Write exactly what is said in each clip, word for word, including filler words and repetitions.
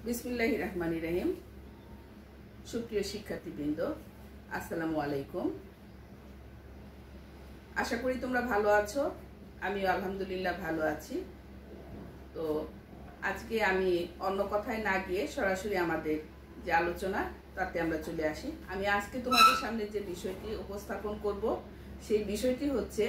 बिस्मिल्लाहिर रहमानिर रहीम। सुप्रिय शिक्षार्थीबृंद আসসালামু আলাইকুম। আশা করি তোমরা ভালো আছো। আমি আলহামদুলিল্লাহ ভালো আছি। তো আজকে আমি অন্য কথায় না গিয়ে সরাসরি আমাদের যে আলোচনা তাতে আমরা চলে আসি। আমি আজকে তোমাদের সামনে যে বিষয়টি উপস্থাপন করব সেই বিষয়টি হচ্ছে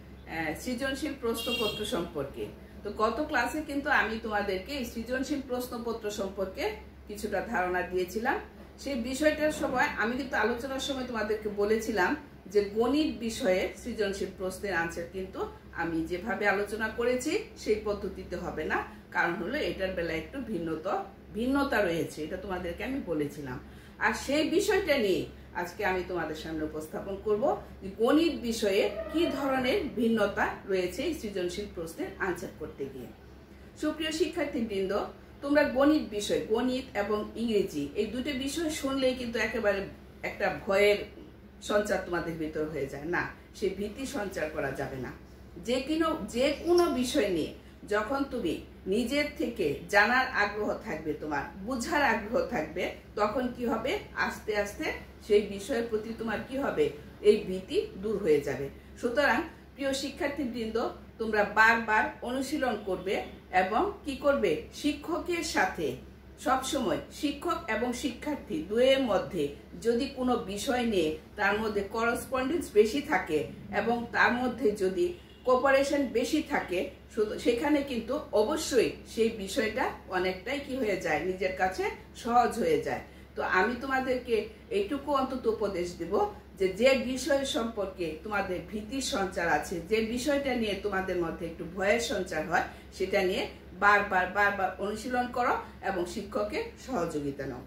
সৃজনশীল প্রশ্নপত্র সম্পর্কে। তো গত ক্লাসে কিন্তু আমি তোমাদেরকে সৃজনশীল প্রশ্নপত্র সম্পর্কে কিছুটা ধারণা দিয়েছিলাম। সেই বিষয়টার সময় আমি কিন্তু আলোচনার সময় তোমাদেরকে বলেছিলাম যে গণিত বিষয়ে সৃজনশীল প্রশ্নের আনসার কিন্তু আমি যেভাবে আলোচনা করেছি সেই পদ্ধতিতে হবে না, কারণ হলো এটার বেলায় একটু ভিন্নতা ভিন্নতা রয়েছে, এটা তোমাদেরকে আমি বলেছিলাম। আর সেই বিষয়টা নিয়ে আজকে আমি তোমাদের সামনে উপস্থাপন করব যে গণিত বিষয়ে কি ধরনের ভিন্নতা রয়েছে এই সৃজনশীল প্রশ্নের আনসার করতে গিয়ে। সুপ্রিয় শিক্ষার্থীবৃন্দ, তোমরা গণিত বিষয়, গণিত এবং ইংরেজি এই দুটো বিষয় শুনলেই কিন্তু একেবারে একটা ভয়ের সঞ্চার তোমাদের ভিতর হয়ে যায়। না, সেই ভীতি সঞ্চার করা যাবে না। যে কোনো যে কোনো বিষয় নিয়ে যখন তুমি নিজের থেকে জানার আগ্রহ থাকবে, তোমার বুঝার আগ্রহ থাকবে, তখন কি হবে, আস্তে আস্তে সেই বিষয়ের প্রতি তোমার কি হবে, এই ভীতি দূর হয়ে যাবে। সুতরাং প্রিয় শিক্ষার্থীবৃন্দ, তোমরা বারবার অনুশীলন করবে এবং কি করবে, শিক্ষকের সাথে সবসময় শিক্ষক এবং শিক্ষার্থী দুয়ের মধ্যে যদি কোনো বিষয় নিয়ে তার মধ্যে করসপন্ডেন্স বেশি থাকে এবং তার মধ্যে যদি কোঅপারেশন বেশি থাকে, সেখানে কিন্তু অবশ্যই সেই বিষয়টা অনেকটাই কি হয়ে যায়, নিজের কাছে সহজ হয়ে যায়। তো আমি তোমাদেরকে এইটুকু অন্তত উপদেশ দেব যে যে বিষয় সম্পর্কে তোমাদের ভীতির সঞ্চার আছে, যে বিষয়টা নিয়ে তোমাদের মধ্যে একটু ভয়ের সঞ্চার হয়, সেটা নিয়ে বারবার বারবার অনুশীলন করো এবং শিক্ষকের সহযোগিতা নাও।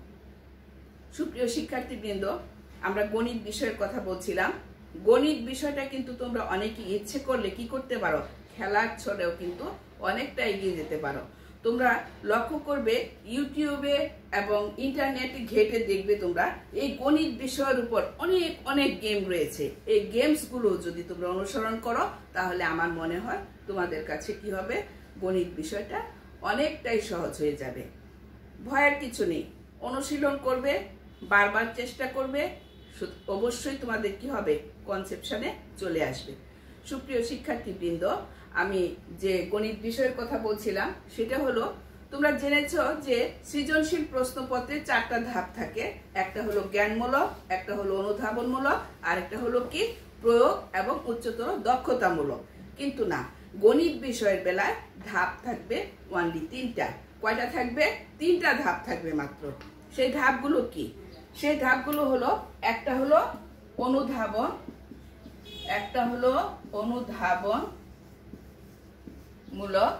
সুপ্রিয় শিক্ষার্থীবৃন্দ, আমরা গণিত বিষয়ের কথা বলছিলাম। গণিত বিষয়টা কিন্তু তোমরা অনেকে ইচ্ছে করলে কি করতে পারো, খেলার ছলেও কিন্তু অনেকটা এগিয়ে যেতে পারো। তোমরা লক্ষ্য করবে ইউটিউবে এবং ইন্টারনেটে ঘেটে দেখবে তোমরা এই গণিত বিষয়ের উপর অনেক অনেক গেম রয়েছে। এই গেমসগুলো যদি তোমরা অনুসরণ করো তাহলে আমার মনে হয় তোমাদের কাছে কি হবে, গণিত বিষয়টা অনেকটাই সহজ হয়ে যাবে। ভয়ের কিছু নেই, অনুশীলন করবে, বারবার চেষ্টা করবে, অবশ্যই তোমাদের কি হবে, কনসেপশনে চলে আসবে। সুপ্রিয় শিক্ষার্থীবৃন্দ, আমি যে গণিত বিষয়ের কথা বলছিলাম সেটা হলো, তোমরা জেনেছ যে সৃজনশীল প্রশ্নপত্রে চারটা ধাপ থাকে। একটা হলো জ্ঞানমূলক, একটা হলো অনুধাবনমূলক, আর একটা হলো কি প্রয়োগ এবং উচ্চতর দক্ষতামূলক। কিন্তু না, গণিত বিষয়ের বেলায় ধাপ থাকবে ওনলি তিনটা। কয়টা থাকবে? তিনটা ধাপ থাকবে মাত্র। সেই ধাপগুলো কি? সেই ধাপগুলো হলো, একটা হলো অনুধাবন, একটা হলো অনুধাবন মূলক,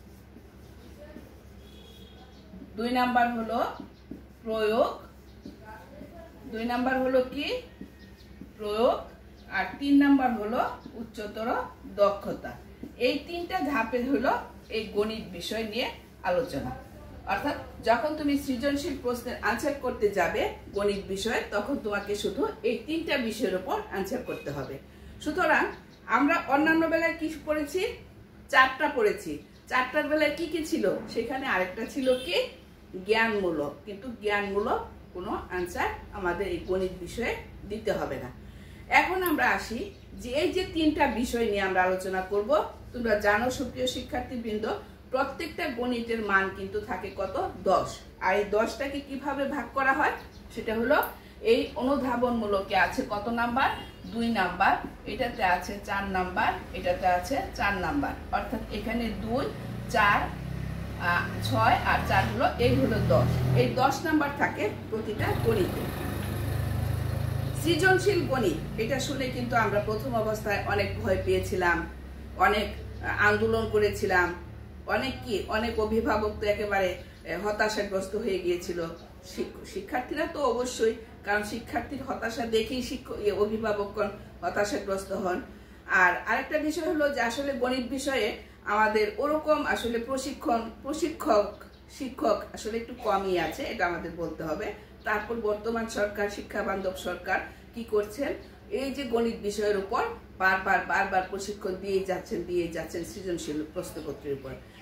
দুই নাম্বার হলো প্রয়োগ, দুই নাম্বার হলো কি প্রয়োগ, আর তিন নাম্বার হলো উচ্চতর দক্ষতা। এই তিনটা ধাপে হলো এই গণিত বিষয় নিয়ে আলোচনা। অর্থাৎ যখন তুমি সৃজনশীল প্রশ্নের আনসার করতে যাবে গণিত বিষয়ে, তখন তোমাকে শুধু এই তিনটা বিষয়ের উপর আনসার করতে হবে। সুতরাং আমরা অন্যান্য বেলায় কি পড়েছি, চারটা পড়েছি। চারটার বেলায় কি কি ছিল, সেখানে আরেকটা ছিল কি জ্ঞানমূলক, কিন্তু জ্ঞানমূলক কোনো আনসার আমাদের এই গণিত বিষয়ে দিতে হবে না। এখন আমরা আসি যে এই যে তিনটা বিষয় নিয়ে আমরা আলোচনা করব। তোমরা জানো সুপ্রিয় শিক্ষার্থীবৃন্দ, প্রত্যেকটা গণিতের মান কিন্তু থাকে কত, দশ। আর এই দশটাকে কিভাবে ভাগ করা হয়, সেটা হলো এই অনুধাবনমূলকে আছে কত নাম্বার, দুই নাম্বার, এটাতে আছে চার নাম্বার, এটাতে আছে চার নাম্বার। অর্থাৎ এখানে দুই, চার, ছয় আর চার হলো, এই হলো দশ। এই দশ নাম্বার থাকে প্রতিটা গণিতে। সৃজনশীল গণিত এটা শুনে কিন্তু আমরা প্রথম অবস্থায় অনেক ভয় পেয়েছিলাম, অনেক আন্দোলন করেছিলাম, অনেক কি অনেক অভিভাবক তো একেবারে হতাশাগ্রস্ত হয়ে গিয়েছিল। শিক্ষার্থীরা তো অবশ্যই, কারণ শিক্ষার্থীর হতাশা দেখেই শিক্ষক অভিভাবকগণ হতাশাগ্রস্ত হন। আর আরেকটা বিষয় হলো যে আসলে গণিত বিষয়ে আমাদের ওরকম আসলে প্রশিক্ষণ প্রশিক্ষক শিক্ষক আসলে একটু কমই আছে, এটা আমাদের বলতে হবে। তারপর বর্তমান সরকার, শিক্ষা বান্ধব সরকার কি করছেন, এই যে গণিত বিষয়ের উপর বারবার বারবার প্রশিক্ষণ দিয়ে যাচ্ছেন দিয়ে যাচ্ছেন সৃজনশীল প্রশ্নপত্রের উপর।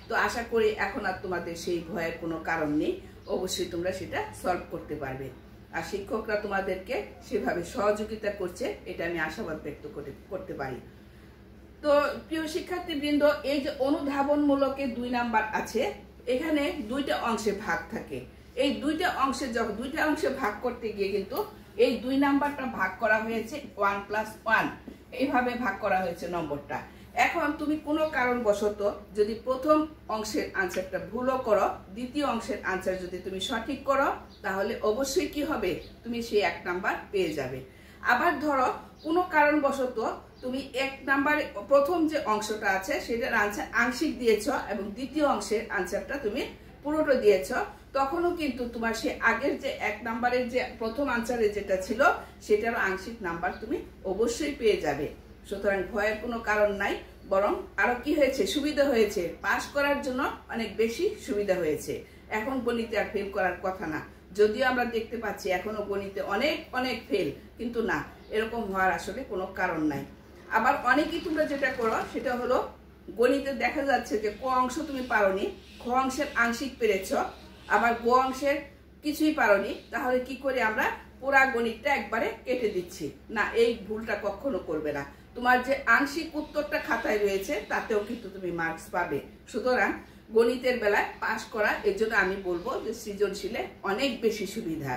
তো আশা করি এখন আর তোমাদের সেই ভয়ের কোনো কারণ নেই, অবশ্যই তোমরা সেটা সলভ করতে পারবে। আর শিক্ষকরা তোমাদেরকে সেভাবে সহযোগিতা করছে, এটা আমি আশাবাদ ব্যক্ত করতে পারি। তো প্রিয় শিক্ষার্থীবৃন্দ, এই যে অনুধাবনমূলকে দুই নাম্বার আছে, এখানে দুইটা অংশে ভাগ থাকে। এই দুইটা অংশে যখন দুইটা অংশে ভাগ করতে গিয়ে কিন্তু এই দুই নাম্বারটা ভাগ করা হয়েছে ওয়ান প্লাস ওয়ান, এইভাবে ভাগ করা হয়েছে নম্বরটা। এখন তুমি কোনো কারণবশত যদি প্রথম অংশের আনসারটা ভুলও করো, দ্বিতীয় অংশের আনসার যদি তুমি সঠিক করো, তাহলে অবশ্যই কি হবে, তুমি সেই এক নাম্বার পেয়ে যাবে। আবার ধরো কোনো কারণবশত তুমি এক নাম্বারে প্রথম যে অংশটা আছে সেটার আনসার আংশিক দিয়েছ এবং দ্বিতীয় অংশের আনসারটা তুমি পুরোটা দিয়েছ, তখনও কিন্তু তোমার সে আগের যে এক নাম্বারের যে প্রথম আনসারে যেটা ছিল সেটারও আংশিক নাম্বার তুমি অবশ্যই পেয়ে যাবে। সুতরাং ভয়ের কোনো কারণ নাই, বরং আরো কি হয়েছে, সুবিধা হয়েছে, পাস করার জন্য অনেক বেশি সুবিধা হয়েছে। এখন গণিতে আর ফেল করার কথা না, যদিও আমরা দেখতে পাচ্ছি এখনো গণিতে অনেক অনেক ফেল, কিন্তু না, এরকম হওয়ার আসলে কোনো কারণ নাই। আবার অনেকেই তোমরা যেটা করো সেটা হলো গণিতে দেখা যাচ্ছে যে ক অংশ তুমি পারোনি, খ অংশের আংশিক পেরেছ, আবার গ অংশের কিছুই পারোনি, তাহলে কি করে আমরা পুরা গণিতটা একবারে কেটে দিচ্ছি। না, এই ভুলটা কখনো করবে না। তোমার যে আংশিক উত্তরটা খাতায় রয়েছে তাতেও কিন্তু তুমি মার্কস পাবে। সুতরাং গণিতের বেলায় পাস করা, এর জন্য আমি বলবো যে সৃজনশীলে অনেক বেশি সুবিধা।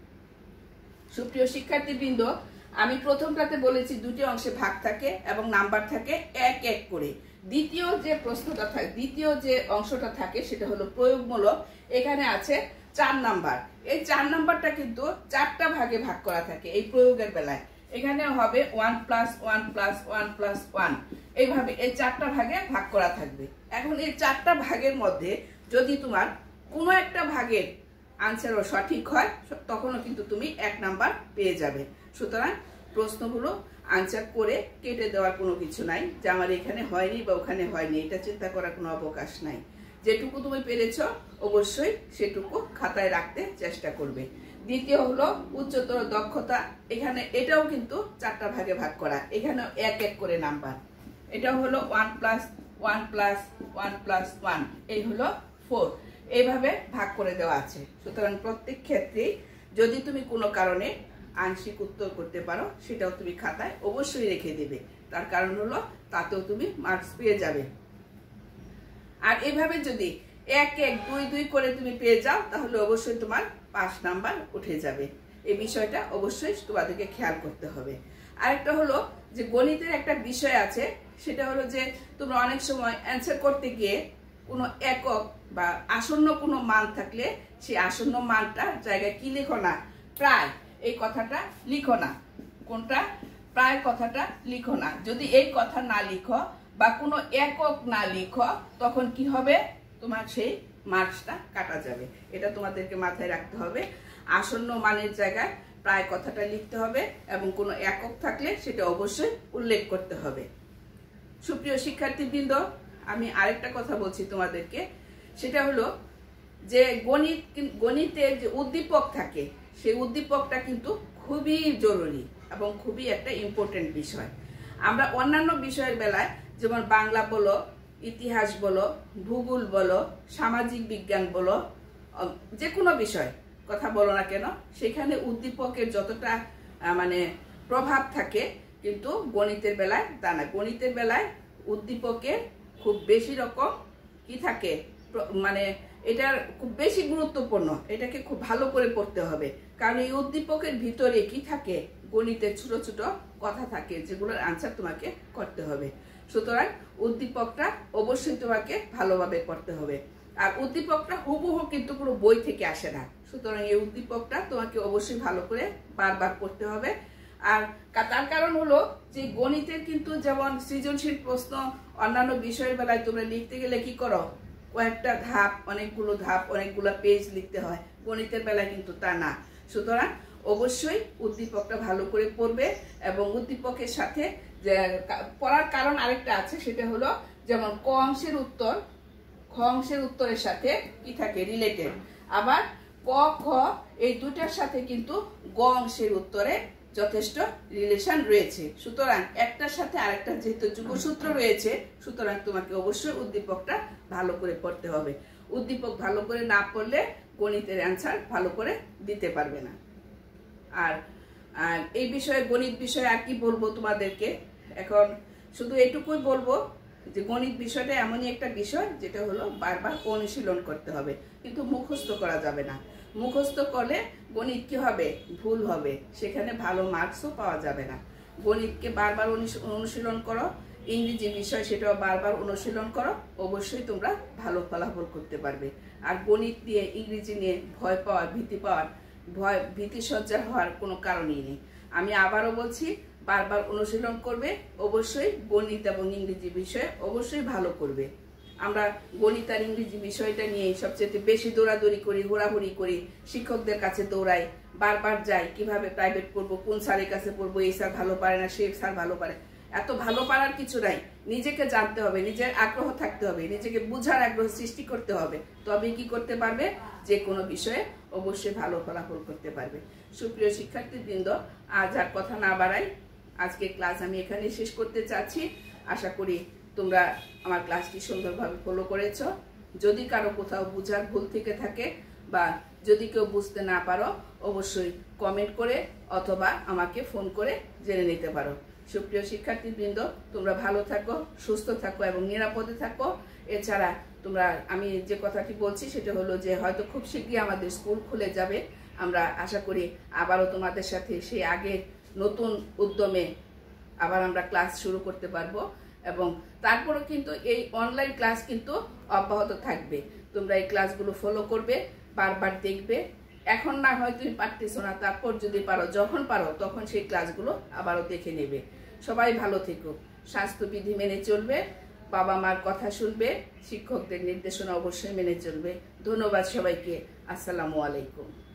সুপ্রিয় শিক্ষার্থীবৃন্দ, আমি প্রথমটাতে বলেছি দুটি অংশে ভাগ থাকে এবং নাম্বার থাকে এক এক করে। দ্বিতীয় যে প্রশ্নটা থাকে, দ্বিতীয় যে অংশটা থাকে সেটা হলো প্রয়োগমূলক। এখানে আছে চার নাম্বার। এই চার নাম্বারটা কিন্তু চারটা ভাগে ভাগ করা থাকে এই প্রয়োগের বেলায়। এখানে হবে one plus one plus one plus one, এইভাবে এই চারটা ভাগে ভাগ করা থাকবে। এখন এই চারটা ভাগের মধ্যে যদি তোমার কোনো একটা ভাগের আনসারও সঠিক হয়, তখনও কিন্তু তুমি এক নাম্বার পেয়ে যাবে। সুতরাং প্রশ্নগুলো আনসার করে কেটে দেওয়ার কোনো কিছু নাই যে আমার এখানে হয়নি বা ওখানে হয়নি, এটা চিন্তা করার কোনো অবকাশ নাই। যেটুকু তুমি পেরেছ অবশ্যই সেটুকু খাতায় রাখতে চেষ্টা করবে। দ্বিতীয় হলো উচ্চতর দক্ষতা। এখানে এটাও কিন্তু চারটা ভাগে ভাগ করা, এখানেও এক এক করে নাম্বার। এটা হলো one plus one plus one plus one, এই হলো ফোর, এইভাবে ভাগ করে দেওয়া আছে। সুতরাং প্রত্যেক ক্ষেত্রেই যদি তুমি কোনো কারণে আংশিক উত্তর করতে পারো, সেটাও তুমি খাতায় অবশ্যই রেখে দেবে। তার কারণ হলো তাতেও তুমি মার্কস পেয়ে যাবে। আর এভাবে যদি এক এক দুই দুই করে তুমি পেয়ে যাও, তাহলে অবশ্যই তোমার পাঁচ নাম্বার উঠে যাবে। এই বিষয়টা অবশ্যই তোমাদেরকে খেয়াল করতে হবে। আরেকটা হলো যে গণিতের একটা বিষয় আছে, সেটা হলো যে তোমরা অনেক সময় অ্যান্সার করতে গিয়ে কোনো একক বা আসন্ন কোনো মান থাকলে সেই আসন্ন মানটার জায়গায় কি লিখো না, প্রায়, এই কথাটা লিখো না। কোনটা? প্রায় কথাটা লিখো না। যদি এই কথা না লিখো বা কোনো একক না লিখো, তখন কি হবে, তোমার সেই মার্কসটা কাটা যাবে। এটা তোমাদেরকে মাথায় রাখতে হবে। আসন্ন মানের জায়গায় প্রায় কথাটা লিখতে হবে এবং কোনো একক থাকলে সেটা অবশ্যই উল্লেখ করতে হবে। সুপ্রিয় শিক্ষার্থীবৃন্দ, আমি আরেকটা কথা বলছি তোমাদেরকে, সেটা হলো যে গণিত গণিতের যে উদ্দীপক থাকে, সেই উদ্দীপকটা কিন্তু খুবই জরুরি এবং খুবই একটা ইম্পর্টেন্ট বিষয়। আমরা অন্যান্য বিষয়ের বেলায় যেমন বাংলা বলো, ইতিহাস বলো, ভূগোল বলো, সামাজিক বিজ্ঞান বলো, যে কোনো বিষয় কথা বলো না কেন, সেখানে উদ্দীপকের যতটা মানে প্রভাব থাকে, কিন্তু গণিতের বেলায় তা না। গণিতের বেলায় উদ্দীপকের খুব বেশি রকম কি থাকে, মানে এটার খুব বেশি গুরুত্বপূর্ণ, এটাকে খুব ভালো করে পড়তে হবে। কারণ এই উদ্দীপকের ভিতরে কি থাকে, গণিতের ছোট ছোট কথা থাকে, যেগুলোর আনসার তোমাকে করতে হবে। সুতরাং উদ্দীপকটা অবশ্যই তোমাকে ভালোভাবে করতে হবে। আর উদ্দীপকটা হুবহু কিন্তু পুরো বই থেকে আসে না। সুতরাং এই উদ্দীপকটা তোমাকে অবশ্যই ভালো করে বারবার পড়তে হবে। আর তার কারণ হলো যে গণিতের কিন্তু যেমন সৃজনশীল প্রশ্ন অন্যান্য বিষয়ের বেলায় তোমরা লিখতে গেলে কি করো, কয়েকটা ধাপ, অনেকগুলো ধাপ, অনেকগুলো পেজ লিখতে হয়। গণিতের বেলায় কিন্তু তা না। সুতরাং অবশ্যই উদ্দীপকটা ভালো করে পড়বে এবং উদ্দীপকের সাথে যে পড়ার কারণ আরেকটা আছে, সেটা হলো যেমন ক অংশের উত্তর খ অংশের উত্তরের সাথে কি থাকে, রিলেটেড। আবার ক খ এই দুটার সাথে কিন্তু গ অংশের উত্তরে যথেষ্ট রিলেশন রয়েছে। সুতরাং একটার সাথে আরেকটার যেহেতু যোগসূত্র রয়েছে, সুতরাং তোমাকে অবশ্যই উদ্দীপকটা ভালো করে পড়তে হবে। উদ্দীপক ভালো করে না পড়লে গণিতের অ্যান্সার ভালো করে দিতে পারবে না। আর এই বিষয়ে গণিত বিষয়ে আর কি বলবো তোমাদেরকে, এখন শুধু এইটুকুই বলবো যে গণিত বিষয়টা এমনই একটা বিষয় যেটা হলো বারবার অনুশীলন করতে হবে, কিন্তু মুখস্থ করা যাবে না। মুখস্থ করলে গণিত কি হবে, ভুল হবে, সেখানে ভালো মার্কসও পাওয়া যাবে না। গণিতকে বারবার অনুশীলন করো, ইংরেজি বিষয় সেটাও বারবার অনুশীলন করো, অবশ্যই তোমরা ভালো ফলাফল করতে পারবে। আর গণিত নিয়ে ইংরেজি নিয়ে ভয় পাওয়ার, ভীতি পাওয়ার, ভয় ভীতি সজ্জার হওয়ার কোনো কারণই নেই। আমি আবারও বলছি, বারবার অনুশীলন করবে, অবশ্যই গণিত এবং ইংরেজি বিষয়ে অবশ্যই ভালো করবে। আমরা গণিত আর ইংরেজি বিষয়টা নিয়ে সবচেয়ে বেশি দৌড়াদৌড়ি করি, হুড়াহুড়ি করি, শিক্ষকদের কাছে দৌড়াই, বারবার যাই কিভাবে প্রাইভেট পড়বো, কোন স্যারের কাছে পড়বো, এই স্যার ভালো পারে না, সে স্যার ভালো পারে। এত ভালো পারার কিছু নাই, নিজেকে জানতে হবে, নিজের আগ্রহ থাকতে হবে, নিজেকে বুঝার আগ্রহ সৃষ্টি করতে হবে, তবে কি করতে পারবে, যে কোনো বিষয়ে অবশ্যই ভালো ফলাফল করতে পারবে। সুপ্রিয় শিক্ষার্থীবৃন্দ, আজ আর কথা না বাড়াই, আজকে ক্লাস আমি এখানে শেষ করতে চাচ্ছি। আশা করি তোমরা আমার ক্লাসটি সুন্দরভাবে ফলো করেছো। যদি কারো কোথাও বুঝার ভুল থেকে থাকে বা যদি কেউ বুঝতে না পারো, অবশ্যই কমেন্ট করে অথবা আমাকে ফোন করে জেনে নিতে পারো। সুপ্রিয় শিক্ষার্থীবৃন্দ, তোমরা ভালো থাকো, সুস্থ থাকো এবং নিরাপদে থাকো। এছাড়া তোমরা, আমি যে কথাটি বলছি সেটা হলো যে হয়তো খুব শীঘ্রই আমাদের স্কুল খুলে যাবে। আমরা আশা করি আবারও তোমাদের সাথে সেই আগে নতুন উদ্যমে আবার আমরা ক্লাস শুরু করতে পারবো, এবং তারপরও কিন্তু এই অনলাইন ক্লাস কিন্তু অব্যাহত থাকবে। তোমরা এই ক্লাসগুলো ফলো করবে, বারবার দেখবে। এখন না হয় তুমি পারতেছো না, তারপর যদি পারো, যখন পারো তখন সেই ক্লাসগুলো আবারও দেখে নেবে। সবাই ভালো থেকো, স্বাস্থ্যবিধি মেনে চলবে, বাবা মার কথা শুনবে, শিক্ষকদের নির্দেশনা অবশ্যই মেনে চলবে। ধন্যবাদ সবাইকে। আসসালামু আলাইকুম।